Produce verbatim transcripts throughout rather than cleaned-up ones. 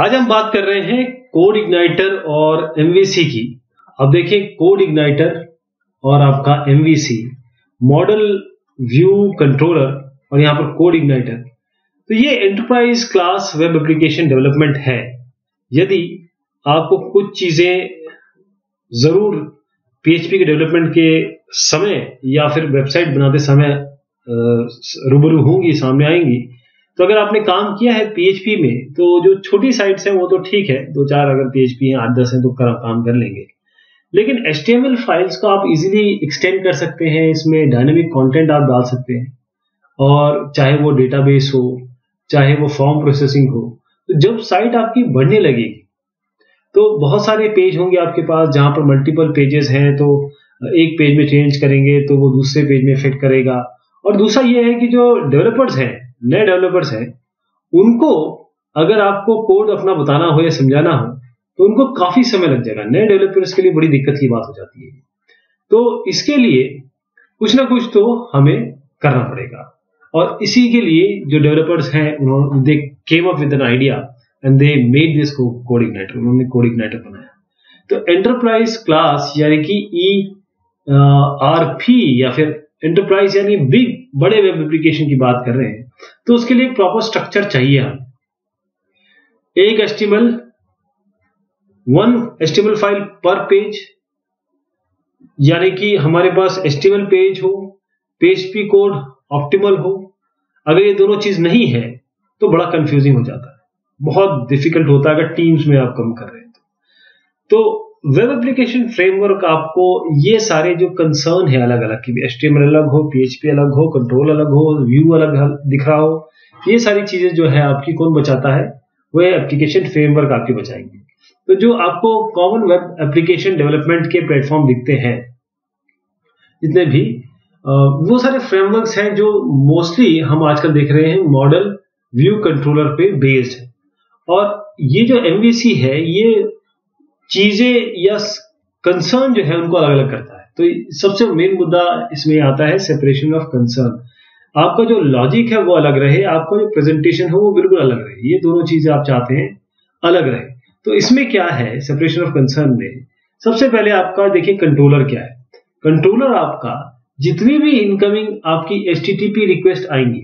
आज हम बात कर रहे हैं कोड इग्नाइटर और एमवीसी की। अब देखिए, कोड इग्नाइटर और आपका एमवीसी, मॉडल व्यू कंट्रोलर और यहां पर कोड इग्नाइटर, तो ये enterprise class web application development है। यदि आपको कुछ चीजें जरूर पीएचपी के डेवलपमेंट के समय या फिर वेबसाइट बनाते समय रूबरू होंगी, सामने आएंगी, तो अगर आपने काम किया है पीएचपी में तो जो छोटी साइट्स हैं वो तो ठीक है, दो चार अगर पीएचपी हैं, आठ दस हैं तो कर, काम कर लेंगे। लेकिन एचटीएमएल फाइल्स को आप इजीली एक्सटेंड कर सकते हैं, इसमें डायनेमिक कंटेंट आप डाल सकते हैं, और चाहे वो डेटाबेस हो, चाहे वो फॉर्म प्रोसेसिंग हो। तो जब साइट आपकी बढ़ने लगेगी तो बहुत सारे पेज होंगे आपके पास, जहां पर मल्टीपल पेजेस हैं, तो एक पेज में चेंज करेंगे तो वो दूसरे पेज में इफेक्ट करेगा। और दूसरा ये है कि जो डेवलपर्स हैं, नए डेवलपर्स हैं, उनको अगर आपको कोड अपना बताना हो या समझाना हो तो उनको काफी समय लग जाएगा। नए डेवलपर्स के लिए बड़ी दिक्कत की बात हो जाती है। तो इसके लिए कुछ ना कुछ तो हमें करना पड़ेगा, और इसी के लिए जो डेवलपर्स हैं उन्होंने they came up with an idea and they made this code igniter. उन्होंने कोड इग्नाइटर बनाया। तो एंटरप्राइज क्लास यानी कि ई आर पी या फिर एंटरप्राइज यानी बिग बड़े वेब एप्लीकेशन की बात कर रहे हैं, तो उसके लिए प्रॉपर स्ट्रक्चर चाहिए। हम एक HTML, one HTML file per page, यानी कि हमारे पास एचटीएमएल पेज हो, पीएचपी कोड ऑप्टिमल हो। अगर ये दोनों चीज नहीं है तो बड़ा कंफ्यूजिंग हो जाता है, बहुत डिफिकल्ट होता है अगर टीम्स में आप काम कर रहे हैं। तो वेब एप्लीकेशन फ्रेमवर्क आपको ये सारे जो कंसर्न है अलग अलग की, एचटीएमएल अलग हो, पीएचपी अलग हो, कंट्रोल अलग हो, व्यू अलग दिख रहा हो, ये सारी चीजें जो है आपकी कौन बचाता है? वो एप्लीकेशन फ्रेमवर्क आपकी बचाएंगे। तो जो आपको कॉमन वेब एप्लीकेशन डेवलपमेंट के प्लेटफॉर्म दिखते हैं जितने भी, वो सारे फ्रेमवर्क्स हैं जो मोस्टली हम आजकल देख रहे हैं मॉडल व्यू कंट्रोलर पे बेस्ड है। और ये जो एमवीसी है, ये चीजें या कंसर्न जो है उनको अलग अलग करता है। तो सबसे मेन मुद्दा इसमें आता है सेपरेशन ऑफ कंसर्न। आपका जो लॉजिक है वो अलग रहे, आपका जो प्रेजेंटेशन है वो बिल्कुल अलग रहे। ये दोनों चीजें आप चाहते हैं अलग रहे। तो इसमें क्या है सेपरेशन ऑफ कंसर्न में? सबसे पहले आपका देखिए कंट्रोलर क्या है। कंट्रोलर आपका जितनी भी इनकमिंग आपकी एचटीटीपी रिक्वेस्ट आएंगी,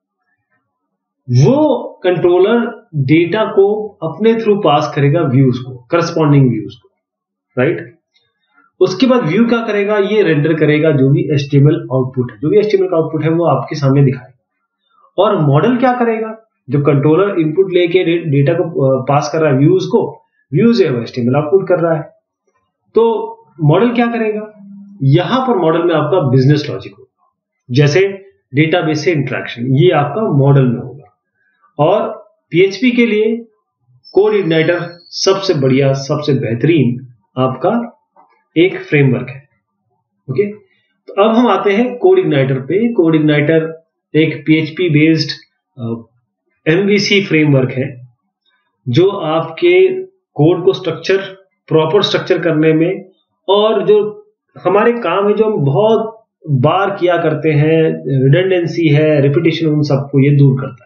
वो कंट्रोलर डेटा को अपने थ्रू पास करेगा व्यूज को, करस्पॉन्डिंग व्यूज को, राइट। उसके बाद व्यू क्या करेगा? ये रेंडर करेगा जो भी एचटीएमएल आउटपुट है, जो भी एचटीएमएल का आउटपुट है वो आपके सामने दिखाएगा। और मॉडल क्या करेगा? जो कंट्रोलर इनपुट लेके डेटा को पास कर रहा है व्यूज को, व्यूज है वो एचटीएमएल आउटपुट कर रहा है। तो मॉडल क्या करेगा? यहां पर मॉडल में आपका बिजनेस लॉजिक होगा, जैसे डेटाबेस से इंटरेक्शन, ये आपका मॉडल में होगा। और पीएचपी के लिए कोड इग्नाइटर सबसे बढ़िया, सबसे बेहतरीन आपका एक फ्रेमवर्क है। ओके, तो अब हम आते हैं कोड इग्नाइटर पे। कोड इग्नाइटर एक पीएचपी बेस्ड एमवीसी फ्रेमवर्क है जो आपके कोड को स्ट्रक्चर, प्रॉपर स्ट्रक्चर करने में, और जो हमारे काम है जो हम बहुत बार किया करते हैं, रिडंडेंसी है, रिपीटेशन, उन सबको ये दूर करता है।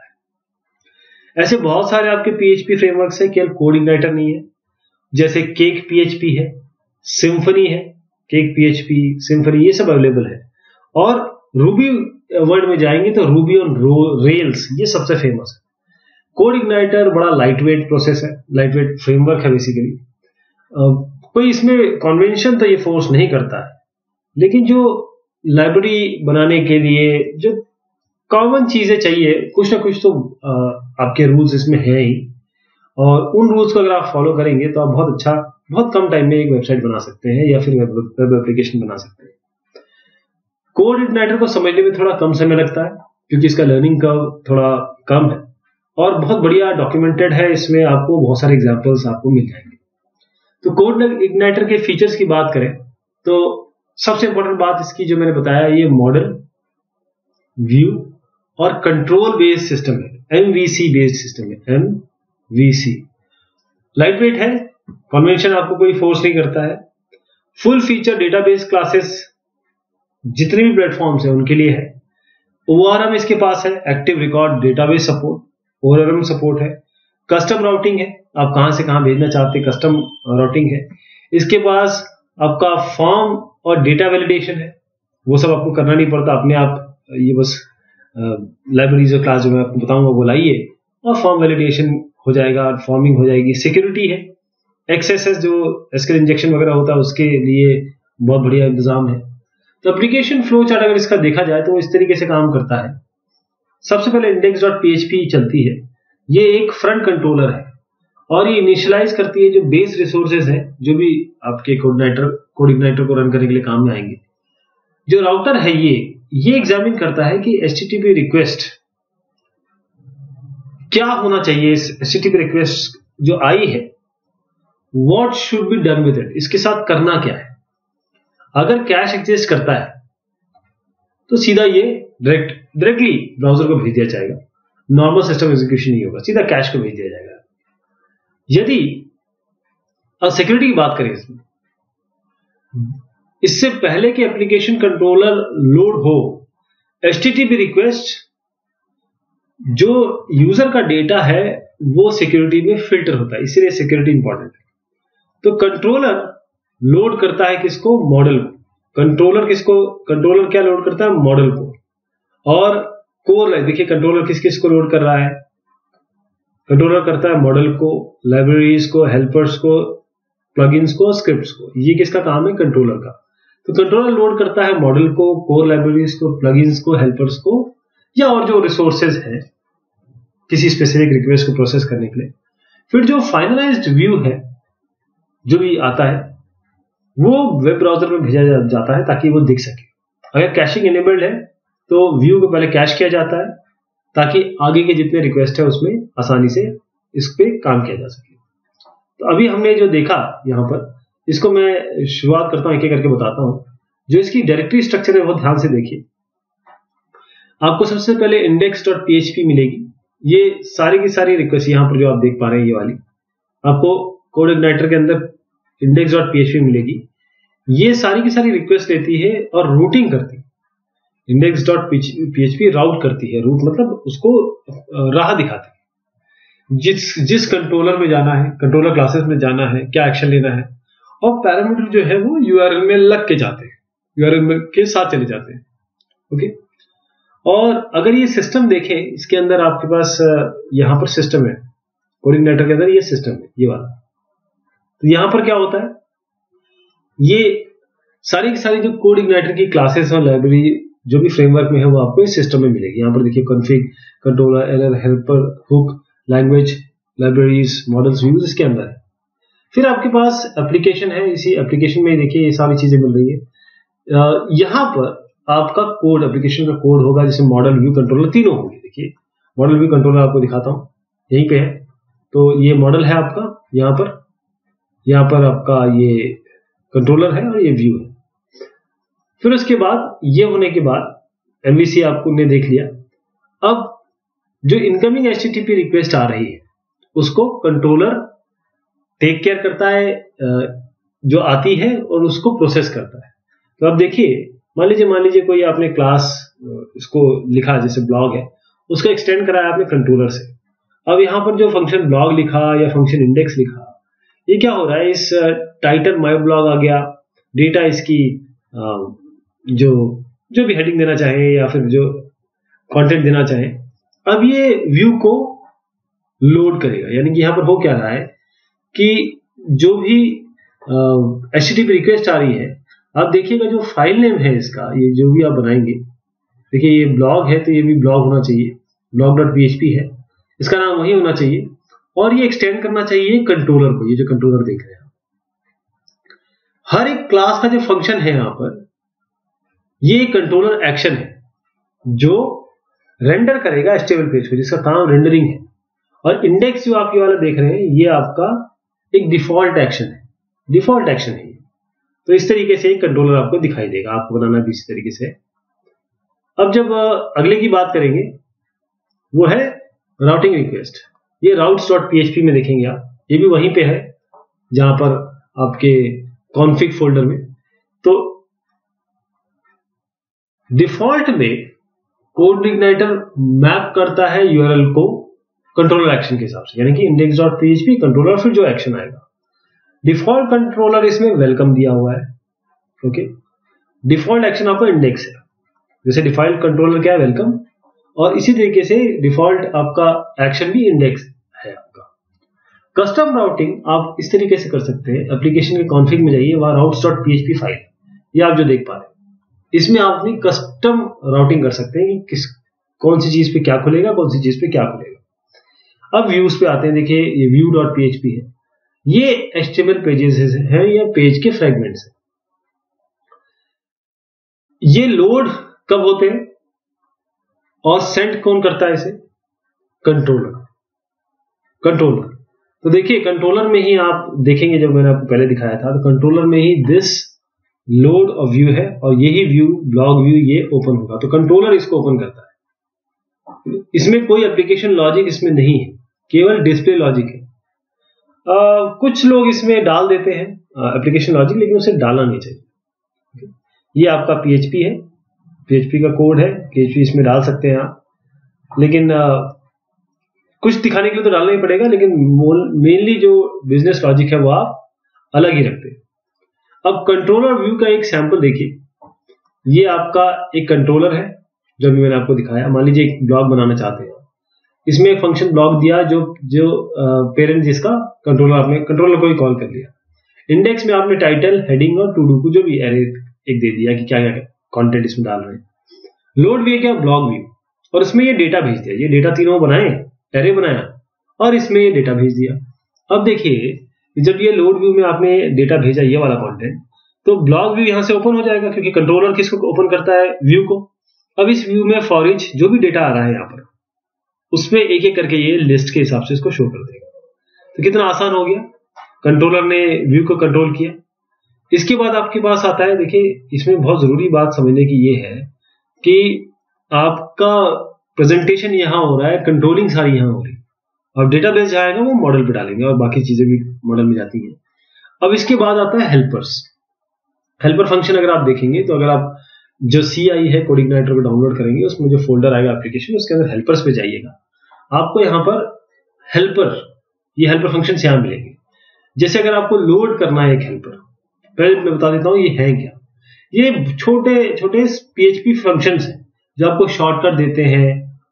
ऐसे बहुत सारे आपके पीएचपी फ्रेमवर्क्स हैं, केवल कोड इग्नाइटर नहीं है। जैसे केक पीएचपी है, सिम्फनी है, केक पीएचपी, सिम्फनी, ये सब अवेलेबल है। और रूबी वर्ल्ड में जाएंगे तो रूबी ऑन रेल्स, ये सबसे फेमस है। कोड इग्नाइटर बड़ा लाइटवेट प्रोसेस है, लाइटवेट फ्रेमवर्क है बेसिकली। कोई इसमें कन्वेंशन तो ये फोर्स नहीं करता है, लेकिन जो लाइब्रेरी बनाने के लिए जो कॉमन चीजें चाहिए, कुछ ना कुछ तो आपके रूल्स इसमें है ही, और उन रूल्स को अगर आप फॉलो करेंगे तो आप बहुत अच्छा, बहुत कम टाइम में एक वेबसाइट बना सकते हैं या फिर वेब एप्लीकेशन बना सकते हैं। कोड इग्नाइटर को समझने में थोड़ा कम समय लगता है क्योंकि इसका लर्निंग कर्व थोड़ा कम है, और बहुत बढ़िया डॉक्यूमेंटेड है। इसमें आपको बहुत सारे एग्जांपल्स आपको मिल जाएंगे। तो कोड इग्नाइटर के फीचर्स की बात करें तो सबसे इंपॉर्टेंट बात इसकी जो मैंने बताया, ये मॉडल व्यू और कंट्रोल बेस्ड सिस्टम है, एमवीसी बेस्ड सिस्टम है। एमवीसी लाइट वेट है, कन्वेंशन आपको कोई फोर्स नहीं करता है। फुल फीचर डेटाबेस क्लासेस जितने भी प्लेटफॉर्म्स हैं उनके लिए है। ओआरएम इसके पास है, active record database support, ORM support है। कस्टम राउटिंग है, आप कहां से कहां भेजना चाहते हैं, कस्टम राउटिंग है। इसके पास आपका फॉर्म और डेटा वैलिडेशन है, वो सब आपको करना नहीं पड़ता, अपने आप ये बस लाइब्रेरीज और क्लास जो मैं आपको बताऊंगा वो लाइए और फॉर्म वैलिडेशन हो जाएगा, फॉर्मिंग हो जाएगी। सिक्योरिटी है, एक्सएसएस जो एसक्यूएल इंजेक्शन वगैरह होता है उसके लिए बहुत बढ़िया इंतजाम है। तो एप्लीकेशन फ्लो चार्ट अगर इसका देखा जाए तो इस तरीके से काम करता है। सबसे पहले इंडेक्स डॉट पीएचपी चलती है, ये एक फ्रंट कंट्रोलर है और ये इनिशियलाइज करती है जो बेस रिसोर्सेज है जो भी आपके कोऑर्डिनेटर कोड इग्नाइटर को रन करने के लिए काम में आएंगे। जो राउटर है ये ये एग्जामिन करता है कि एचटीटीपी रिक्वेस्ट क्या होना चाहिए, इस एचटीटीपी रिक्वेस्ट जो आई है what should be done with it, इसके साथ करना क्या है। अगर कैश एग्जिस्ट करता है तो सीधा ये डायरेक्ट डायरेक्टली ब्राउजर को भेज दिया जाएगा, नॉर्मल सिस्टम एग्जीक्यूशन नहीं होगा, सीधा कैश को भेज दिया जाएगा। यदि अब सिक्योरिटी की बात करें, इसमें इससे पहले कि एप्लीकेशन कंट्रोलर लोड हो, एचटीटीपी रिक्वेस्ट जो यूजर का डेटा है वो सिक्योरिटी में फिल्टर होता है, इसलिए सिक्योरिटी इंपॉर्टेंट है। तो कंट्रोलर लोड करता है किसको, मॉडल को। कंट्रोलर किसको, कंट्रोलर क्या लोड करता है, मॉडल को। और कोर देखिए कंट्रोलर किस किस को लोड कर रहा है, कंट्रोलर करता है मॉडल को, लाइब्रेरीज को, हेल्पर्स को, प्लगइन्स को, स्क्रिप्ट्स को। ये किसका काम है, कंट्रोलर का। तो कंट्रोलर लोड करता है मॉडल को, कोर लाइब्रेरीज को, प्लगइन्स को, हेल्पर्स को, या और जो रिसोर्सेज है किसी स्पेसिफिक रिक्वेस्ट को प्रोसेस करने के लिए। फिर जो फाइनलाइज्ड व्यू है जो भी आता है वो वेब ब्राउजर में भेजा जा, जाता है ताकि वो दिख सके। अगर कैशिंग इनेबल्ड है तो व्यू को पहले कैश किया जाता है ताकि आगे के जितने रिक्वेस्ट है उसमें आसानी से इस पे काम किया जा सके। तो अभी हमने जो देखा यहां पर, इसको मैं शुरुआत करता हूं, एक एक करके बताता हूं। जो इसकी डायरेक्टरी स्ट्रक्चर है बहुत ध्यान से देखिए। आपको सबसे पहले इंडेक्स डॉट पीएचपी मिलेगी, ये सारी की सारी रिक्वेस्ट यहां पर जो आप देख पा रहे हैं ये वाली आपको कोड इग्नाइटर के अंदर इंडेक्स डॉट पीएचपी मिलेगी। ये सारी की सारी रिक्वेस्ट लेती है और रूटिंग करती है। इंडेक्स डॉट पीएचपी राउट करती है, रूट मतलब उसको राह दिखाती है, जिस जिस कंट्रोलर में जाना है, कंट्रोलर क्लासेस में जाना है, क्या एक्शन लेना है। और पैरामीटर जो है वो यूआरएल में लग के जाते हैं, यूआरएल के साथ चले जाते हैं। ओके, और अगर ये सिस्टम देखें, इसके अंदर आपके पास यहां पर सिस्टम है, कोड इग्नाइटर के अंदर ये सिस्टम है ये वाला। तो यहां पर क्या होता है, ये सारी की सारी जो कोड इग्नाइटर की क्लासेस और लाइब्रेरी जो भी फ्रेमवर्क में है वो आपको इस सिस्टम में मिलेगी। यहां पर देखिए config, controller, error, helper, hook, language, libraries, models, views इसके अंदर है। फिर आपके पास एप्लीकेशन है, इसी एप्लीकेशन में देखिए ये सारी चीजें मिल रही है। यहां पर आपका कोड, एप्लीकेशन का कोड होगा, जैसे मॉडल, व्यू, कंट्रोलर तीनों होंगे। देखिए मॉडल, व्यू, कंट्रोलर आपको दिखाता हूं, यहीं पे है। तो ये मॉडल है आपका, यहां पर यहां पर आपका ये कंट्रोलर है और ये व्यू है। फिर उसके बाद ये होने के बाद एमवीसी आपको ने देख लिया। अब जो इनकमिंग एचटीटीपी रिक्वेस्ट आ रही है उसको कंट्रोलर टेक केयर करता है, जो आती है, और उसको प्रोसेस करता है। तो अब देखिए, मान लीजिए मान लीजिए कोई आपने क्लास इसको लिखा, जैसे ब्लॉग है, उसको एक्सटेंड कराया आपने कंट्रोलर से। अब यहां पर जो फंक्शन ब्लॉग लिखा या फंक्शन इंडेक्स लिखा, ये क्या हो रहा है, इस टाइटल माय ब्लॉग आ गया, डेटा इसकी जो जो भी हेडिंग देना चाहे या फिर जो कंटेंट देना चाहे, अब ये व्यू को लोड करेगा। यानी कि यहां पर हो क्या रहा है कि जो भी एचटीटीपी रिक्वेस्ट आ रही है, आप देखिएगा जो फाइल नेम है इसका, ये जो भी आप बनाएंगे, देखिए ये ब्लॉग है तो ये भी ब्लॉग होना चाहिए, ब्लॉग डॉट पीएचपी है, इसका नाम वही होना चाहिए। और ये एक्सटेंड करना चाहिए कंट्रोलर को, ये जो कंट्रोलर देख रहे हैं। हर एक क्लास का जो फंक्शन है यहां पर, ये कंट्रोलर एक्शन है जो रेंडर करेगा एचटीएमएल पेज को, जिसका काम रेंडरिंग है। और इंडेक्स जो आप ये वाला देख रहे हैं, ये आपका एक डिफॉल्ट एक्शन है, डिफॉल्ट एक्शन है। तो इस तरीके से एक कंट्रोलर आपको दिखाई देगा, आपको बनाना भी इसी तरीके से। अब जब अगले की बात करेंगे, वो है राउटिंग रिक्वेस्ट। ये राउट्स डॉट पीएचपी में देखेंगे आप, ये भी वहीं पे है जहां पर आपके कॉन्फ़िग फोल्डर में। तो डिफॉल्ट में कोड इग्नाइटर मैप करता है यूआरएल को कंट्रोलर एक्शन के हिसाब से, यानी कि इंडेक्स डॉट पीएचपी कंट्रोलर फिर जो एक्शन आएगा। डिफॉल्ट कंट्रोलर इसमें वेलकम दिया हुआ है। ओके, डिफॉल्ट एक्शन आपका इंडेक्स है, जैसे डिफॉल्ट कंट्रोलर क्या है, वेलकम, और इसी तरीके से डिफॉल्ट आपका एक्शन भी इंडेक्स है आपका। कस्टम राउटिंग आप इस तरीके से कर सकते हैं, एप्लीकेशन के कॉन्फ़िग में जाइए, वहां राउट्स डॉट पीएचपी फाइल, ये आप जो देख पा रहे हैं, इसमें आप अपनी कस्टम राउटिंग कर सकते हैं कि किस कौन सी चीज पे क्या खुलेगा, कौन सी चीज पे क्या खुलेगा। अब व्यूज पे आते हैं, देखिए ये व्यू डॉट पीएचपी है, ये एचटीएमएल पेजेस हैं या पेज के फ्रेगमेंट्स हैं। ये लोड कब होते हैं और सेंड कौन करता है इसे, कंट्रोलर। कंट्रोलर तो देखिए कंट्रोलर में ही आप देखेंगे, जब मैंने आपको पहले दिखाया था, तो कंट्रोलर में ही दिस लोड और व्यू है, और यही व्यू ब्लॉग व्यू ये ओपन होगा, तो कंट्रोलर इसको ओपन करता है। इसमें कोई एप्लीकेशन लॉजिक इसमें नहीं है, केवल डिस्प्ले लॉजिक है। आ, कुछ लोग इसमें डाल देते हैं एप्लीकेशन लॉजिक, लेकिन उसे डालना नहीं चाहिए। ये आपका पीएचपी है, पीएचपी का कोड है, पीएचपी इसमें डाल सकते हैं आप, लेकिन आ, कुछ दिखाने के लिए तो डालना ही पड़ेगा, लेकिन मेनली जो बिजनेस लॉजिक है वो आप अलग ही रखते हैं। अब कंट्रोलर व्यू का एक सैंपल देखिए, ये आपका एक कंट्रोलर है जो भी मैंने आपको दिखाया। मान लीजिए एक ब्लॉग बनाना चाहते हैं, इसमें एक फंक्शन ब्लॉग दिया जो जो पेरेंट जिसका कंट्रोलर आपने कंट्रोलर को ही कॉल कर लिया। इंडेक्स में आपने टाइटल, हेडिंग और टू डू को जो भी एरे एक दे दिया कि क्या क्या कंटेंट इसमें डाल रहे हैं। लोड व्यू क्या, ब्लॉग व्यू, और इसमें ये डेटा भेज दिया, ये डेटा तीनों बनाए, एरे बनाया और इसमें ये डेटा भेज दिया। अब देखिए जब ये लोड व्यू में आपने डेटा भेजा, ये वाला कंटेंट, तो ब्लॉग व्यू यहां से ओपन हो जाएगा, क्योंकि कंट्रोलर किसको ओपन करता है, व्यू को। अब इस व्यू में फॉर ईच जो भी डेटा आ रहा है यहाँ पर, उसमें एक एक करके ये लिस्ट के हिसाब से इसको शो कर देगा। तो कितना आसान हो गया, कंट्रोलर ने व्यू को कंट्रोल किया। इसके बाद आपके पास आता है, देखिए इसमें बहुत जरूरी बात समझने की ये है कि आपका प्रेजेंटेशन यहां हो रहा है, कंट्रोलिंग सारी यहां हो रही है, और डेटाबेस जाएगा वो मॉडल पे डालेंगे और बाकी चीजें भी मॉडल में जाती हैं। अब इसके बाद आता है हेल्पर्स। हेल्पर फंक्शन अगर आप देखेंगे तो अगर आप जो सी आई है कोड इग्नाइटर को डाउनलोड करेंगे, उसमें जो फोल्डर आएगा एप्लीकेशन, उसके अंदर हेल्पर्स पे जाइएगा, आपको यहाँ पर हेल्पर, ये हेल्पर फंक्शन यहाँ मिलेंगे। जैसे अगर आपको लोड करना है एक हेल्पर, पहले मैं बता देता हूँ ये है क्या। ये छोटे छोटे पीएचपी फंक्शंस हैं जो आपको शॉर्टकट देते हैं,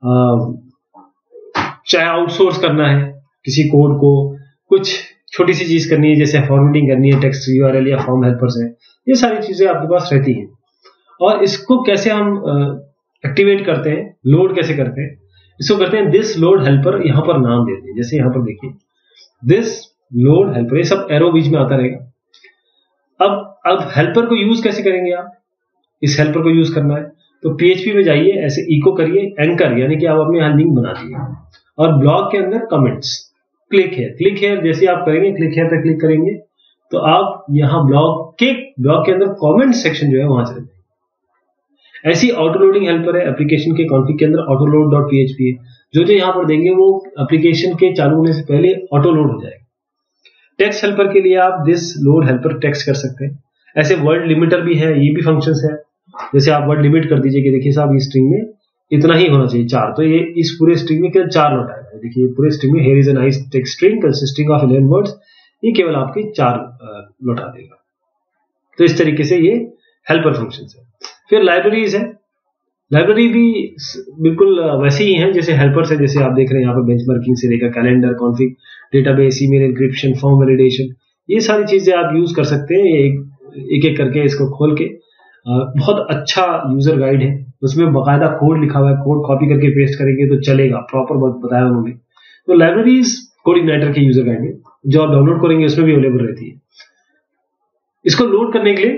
चाहे आउटसोर्स करना है किसी कोड को, कुछ छोटी सी चीज करनी है, जैसे फॉर्मेटिंग करनी है, टेक्स्ट यूआरएल या फॉर्म हेल्पर्स है, ये सारी चीजें आपके पास रहती हैं। और इसको कैसे हम एक्टिवेट करते हैं, लोड कैसे करते हैं, इसको करते हैं दिस लोड हेल्पर, यहां पर नाम देते हैं। जैसे यहां पर देखिए दिस लोड हेल्पर, ये सब एरो बीच में आता रहेगा। अब अब हेल्पर को यूज कैसे करेंगे आप, इस हेल्पर को यूज करना है तो पीएचपी में जाइए, ऐसे इको करिए एंकर, यानी कि आप अपने यहां लिंक बना दिए, और ब्लॉग के अंदर कमेंट्स, क्लिक है क्लिक है जैसे आप करेंगे, क्लिक है पे क्लिक करेंगे तो आप यहां ब्लॉग के ब्लॉग के अंदर कमेंट सेक्शन जो है वहां चले जाएंगे। ऐसी ऑटो लोडिंग हेल्पर है एप्लीकेशन के कॉन्फ़िग के अंदर, ऑटो लोड डॉट पीएचपी है, जो जो यहां पर देंगे वो एप्लीकेशन के चालू होने से पहले ऑटो लोड हो जाएगा। टेक्स्ट हेल्पर के लिए आप दिस लोड हेल्पर टेक्स्ट कर सकते हैं। ऐसे वर्ड लिमिटर भी है, ये भी फंक्शंस है, जैसे आप वर्ड लिमिट कर दीजिए कि देखिए साहब इस स्ट्रिंग में इतना ही होना चाहिए, चार, तो ये इस पूरे स्ट्रिंग में केवल चार लौट आएगा। देखिए पूरे स्ट्रिंग में here is a nice text string consisting of eleven words, ये केवल आपके चार लौटा देगा। तो इस तरीके से ये हेल्पर फंक्शंस है। फिर लाइब्रेरीज है, लाइब्रेरी भी बिल्कुल वैसे ही हैं जैसे हेल्पर्स है, जैसे आप देख रहे हैं यहाँ पर बेंचमार्किंग से लेकर calendar, config, database, email encryption, form validation, ये सारी चीजें आप यूज कर सकते हैं। ये एक एक करके इसको खोल के, बहुत अच्छा यूजर गाइड है, उसमें बाकायदा कोड लिखा हुआ है, कोड कॉपी करके पेस्ट करेंगे तो चलेगा, प्रॉपर बताया उन्होंने। तो लाइब्रेरीज कोड इग्नाइटर के यूजर गाइड में जो आप डाउनलोड करेंगे उसमें भी अवेलेबल रहती है। इसको लोड करने के लिए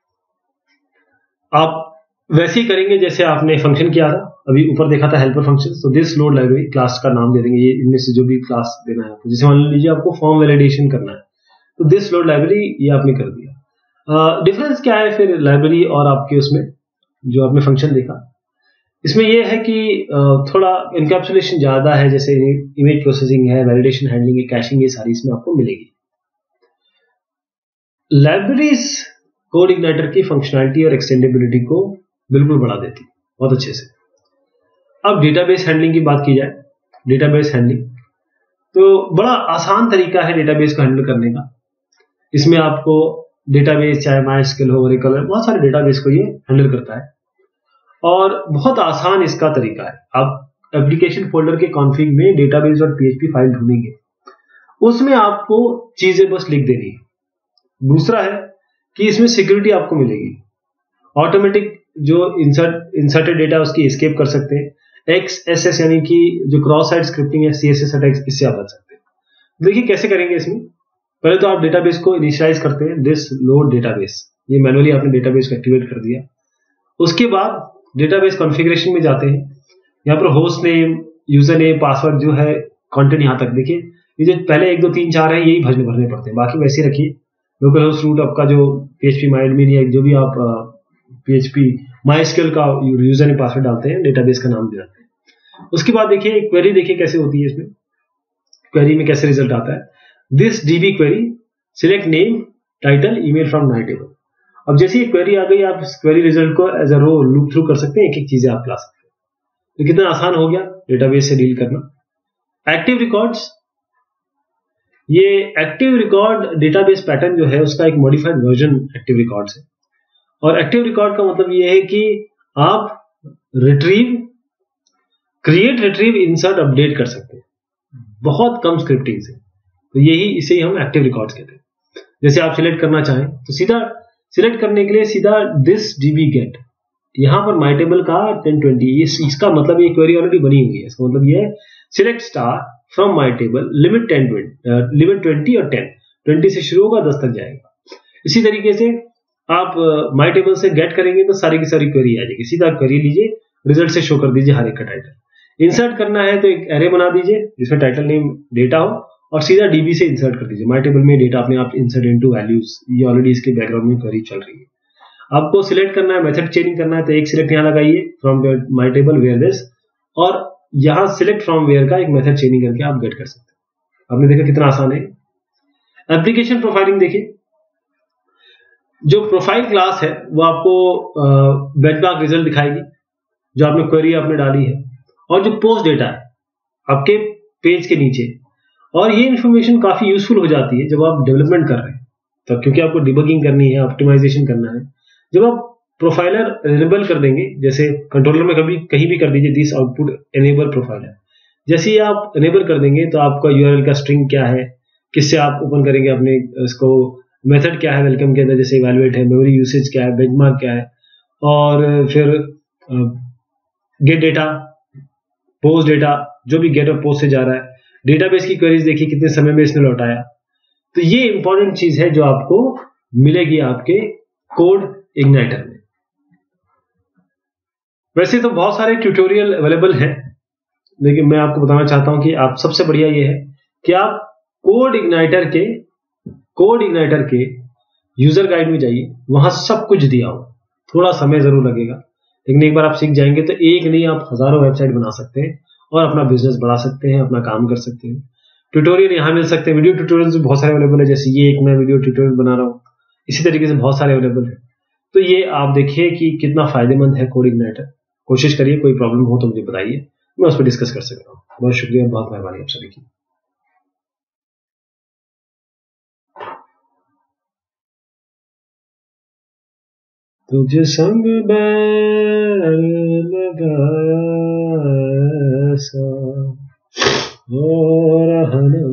आप वैसे ही करेंगे जैसे आपने फंक्शन किया था, अभी ऊपर देखा था हेल्पर फंक्शन, तो दिस लोड लाइब्रेरी क्लास का नाम दे देंगे, ये इनमें से जो भी क्लास देना है आपको, जैसे मान लीजिए आपको फॉर्म वैलिडेशन करना है तो दिस लोड लाइब्रेरी ये आपने कर दिया। डिफरेंस uh, क्या है फिर लाइब्रेरी और आपके उसमें जो आपने फंक्शन देखा, इसमें यह है कि uh, थोड़ा इनकैप्सुलेशन ज्यादा है, जैसे इमेज प्रोसेसिंग है, वैलिडेशन हैंडलिंग है, कैशिंग, ये सारी इसमें आपको मिलेगी। लाइब्रेरीज कोड इग्नाइटर की फंक्शनैलिटी और एक्सटेंडेबिलिटी को बिल्कुल बढ़ा देती बहुत अच्छे से। अब डेटाबेस हैंडलिंग की बात की जाए, डेटाबेस हैंडलिंग तो बड़ा आसान तरीका है डेटाबेस को हैंडल करने का। इसमें आपको डेटाबेस चाहे माइस्क्ल हो, ओरेकल हो, बहुत सारे डेटाबेस को ये हैंडल करता है और बहुत आसान इसका तरीका है। आप एप्लीकेशन फोल्डर के कॉन्फ़िग में डेटाबेस डॉट पीएचपी फाइल ढूंढेंगे, उसमें आपको चीजें बस लिख देनी है। दूसरा है कि इसमें सिक्योरिटी आपको मिलेगी, ऑटोमेटिक जो इंसर्ट इंसर्टेड डेटा उसकी एस्केप कर सकते हैं। एक्स एस एस यानी कि जो क्रॉस साइट स्क्रिप्टिंग है, सी एस एस अटैक्स, इससे आप बच सकते हैं। देखिए कैसे करेंगे इसमें। पहले तो आप डेटाबेस को इनिशियलाइज करते हैं, दिस लोड डेटाबेस, ये मैनुअली आपने डेटाबेस को एक्टिवेट कर दिया। उसके बाद डेटाबेस कॉन्फ़िगरेशन में जाते हैं, यहाँ पर host name, user name, password जो है, कंटेंट यहाँ तक देखिए, ये जो पहले एक दो तीन चार है यही भरने भरने पड़ते हैं, बाकी वैसे रखिए। लोकल होस्ट रूट आपका जो पीएचपी माई एडमिन या जो भी आप पीएचपी माइस्क्ल का यूजर नेम पासवर्ड डालते हैं, डेटाबेस का नाम दिलाते हैं। उसके बाद देखिए क्वेरी देखिए कैसे होती है। इसमें क्वेरी में कैसे रिजल्ट आता है, this DB query, select name, title, email from my table. अब जैसे ये क्वेरी आ गई, आप इस क्वेरी रिजल्ट को as a row loop through कर सकते हैं, एक एक चीजें आप ला सकते हैं। तो कितना आसान हो गया डेटाबेस से डील करना। एक्टिव रिकॉर्ड्स, ये एक्टिव रिकॉर्ड डेटाबेस पैटर्न जो है उसका एक मॉडिफाइड वर्जन एक्टिव रिकॉर्ड्स है। और एक्टिव रिकॉर्ड का मतलब ये है कि आप retrieve, create, retrieve, insert, update कर सकते हैं बहुत कम स्क्रिप्टिंग से। तो यही इसे हम एक्टिव रिकॉर्ड्स कहते हैं। जैसे आप सिलेक्ट करना चाहें तो सीधा सिलेक्ट करने के लिए सीधा दिस डीबी गेट, यहां पर माई टेबल का टेन ट्वेंटी, इस, इसका मतलब ये क्वेरी ऑलरेडी बनी हुई है। इसका मतलब ये है select star from my table, limit ten twenty, limit twenty और टेन, ट्वेंटी से शुरू होगा दस तक जाएगा। इसी तरीके से आप माई uh, टेबल से गेट करेंगे तो सारी की सारी क्वेरी आ जाएगी। सीधा क्वेरी लीजिए, रिजल्ट से शो कर दीजिए हर एक का टाइटल। इंसर्ट करना है तो एक एरे बना दीजिए जिसमें टाइटल नेम डेटा हो और सीधा डीबी से इंसर्ट कर दीजिए। माई टेबल में डेटा अपने आप इंसर्ट इनटू वैल्यूज, ये ऑलरेडी इसके बैकग्राउंड में क्वेरी चल रही है। आपको सिलेक्ट करना है, मेथड चेंजिंग करना है तो एक सिलेक्ट यहाँ लगाइए from my table where this, और यहाँ सिलेक्ट फ्रॉम वेयर का एक मेथड चेंजिंग करके आप गेट कर सकते हैं। आपने देखा कितना आसान है। एप्लीकेशन प्रोफाइलिंग देखिए, जो प्रोफाइल क्लास है वो आपको बेंचमार्क रिजल्ट दिखाएगी जो आपने क्वेरी आपने डाली है, और जो पोस्ट डेटा है आपके पेज के नीचे। और ये इंफॉर्मेशन काफी यूजफुल हो जाती है जब आप डेवलपमेंट कर रहे हैं, तब क्योंकि आपको डिबगिंग करनी है, ऑप्टिमाइजेशन करना है। जब आप प्रोफाइलर एनेबल कर देंगे, जैसे कंट्रोलर में कभी कहीं भी कर दीजिए दिस आउटपुट एनेबल प्रोफाइलर, जैसे ही आप एनेबल कर देंगे तो आपका यूआरएल का स्ट्रिंग क्या है, किससे आप ओपन करेंगे अपने इसको, मेथड क्या है वेलकम के अंदर, जैसे इवैल्यूएट है, मेमोरी यूसेज क्या है, बेंचमार्क क्या है, और फिर गेट डेटा, पोस्ट डेटा, जो भी गेट और पोस्ट से जा रहा है, डेटाबेस की क्वेरीज देखिए कितने समय में इसने लौटाया। तो ये इंपॉर्टेंट चीज है जो आपको मिलेगी आपके कोड इग्नाइटर में। वैसे तो बहुत सारे ट्यूटोरियल अवेलेबल हैं, लेकिन मैं आपको बताना चाहता हूं कि आप सबसे बढ़िया ये है कि आप कोड इग्नाइटर के कोड इग्नाइटर के यूजर गाइड में जाइए, वहां सब कुछ दिया हो। थोड़ा समय जरूर लगेगा, लेकिन एक बार आप सीख जाएंगे तो एक नहीं आप हजारों वेबसाइट बना सकते हैं और अपना बिजनेस बढ़ा सकते हैं, अपना काम कर सकते हैं। ट्यूटोरियल यहाँ मिल सकते हैं, वीडियो ट्यूटोरियल्स बहुत सारे अवेलेबल है, जैसे ये एक मैं वीडियो ट्यूटोरियल बना रहा हूँ, इसी तरीके से बहुत सारे अवेलेबल है। तो ये आप देखिए कि कितना फायदेमंद है कोड इग्नाइटर। कोशिश करिए, कोई प्रॉब्लम हो तो मुझे बताइए, मैं उस पर डिस्कस कर सकता हूँ। बहुत शुक्रिया, बहुत मेहरबानी आप सभी की। तुझे संग बैल लगाया सा और रहन